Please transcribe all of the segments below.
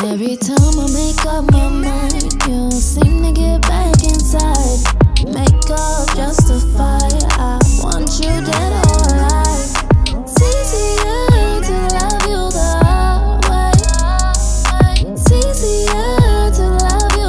Every time I make up my mind, you seem to get back inside. Make up, justify, I want you dead or alive. It's easier to love you the hard way. It's easier to love you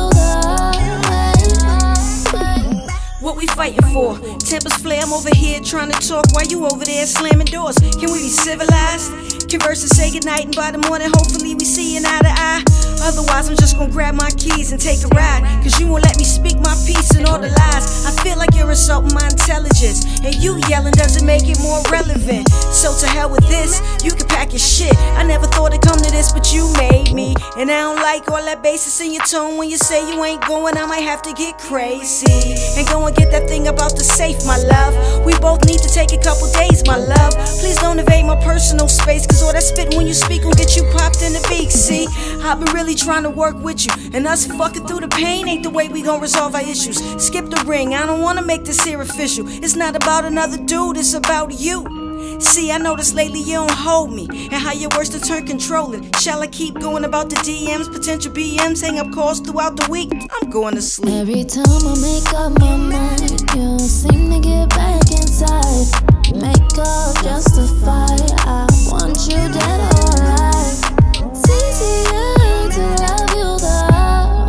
the hard way. What we fighting for? Tempers flare, I'm over here trying to talk while you over there slamming doors. Can we be civilized? Converse and say goodnight, and by the morning hopefully we see an eye to eye. Otherwise I'm just gonna grab my keys and take a ride, cause you won't let me speak my piece and all the lies. I feel like you're insulting my intelligence, and you yelling doesn't make it more relevant. So to hell with this, you can pack your shit. I never thought it'd come to this, but you made me. And I don't like all that basis in your tone. When you say you ain't going, I might have to get crazy and go and get that thing about the safe, my love. We both need to take a couple days, my love. Please don't invade my personal space, cause all that spitting when you speak will get you popped in the beak. See, I've been really trying to work with you, and us fucking through the pain ain't the way we gon' resolve our issues. Skip the ring, I don't wanna make this here official. It's not about another dude, it's about you. See, I noticed lately you don't hold me, and how your words to turn controlling. Shall I keep going about the DMs, potential BMs, hang up calls throughout the week? I'm going to sleep. Every time I make up my mind, you seem to get back inside. Make up, justify, I want you dead or alive. It's easier to love you the hard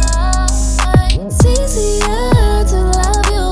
way. It's easier to love you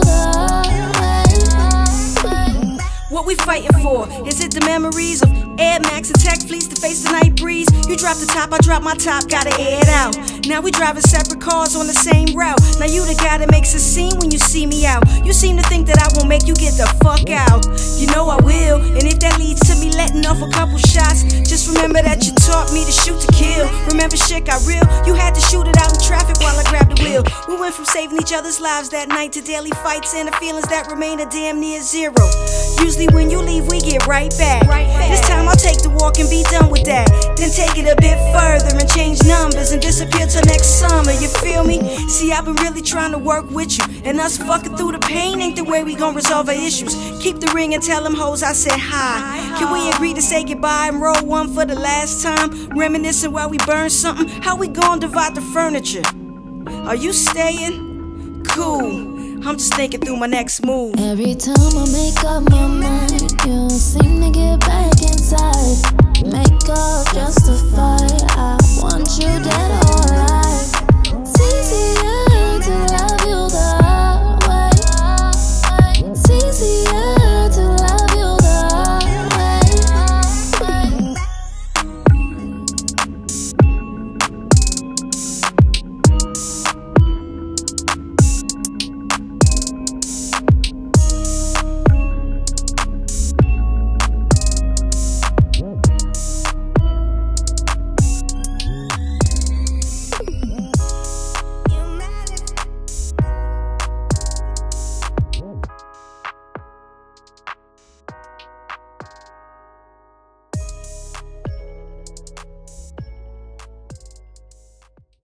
the hard way. What we fighting for? Is it the memories of Air Max and Tech Fleece to face the night breeze? You drop the top, I drop my top, gotta air it out. Now we driving separate cars on the same route. Now you the guy that makes a scene when you see me out. You seem to think that I won't make you get the fuck out. You know I will, and if that leads to me letting off a couple shots, just remember that you taught me to shoot to kill. Remember shit got real, you had to shoot it out in traffic while I grabbed the wheel. We went from saving each other's lives that night to daily fights and the feelings that remain are damn near zero. Usually when you leave we get right back. This time I'll take the walk and be done with that. Then take it a bit further and change numbers and disappear till next summer, you feel me? See, I've been really trying to work with you, and us fucking through the pain ain't the way we gon' resolve our issues. Keep the ring and tell them hoes I said hi. Can we agree to say goodbye and roll one for the last time? Reminiscing while we burn something. How we gon' divide the furniture? Are you staying? Cool, I'm just thinking through my next move. Every time I make up my mind, you seem to get back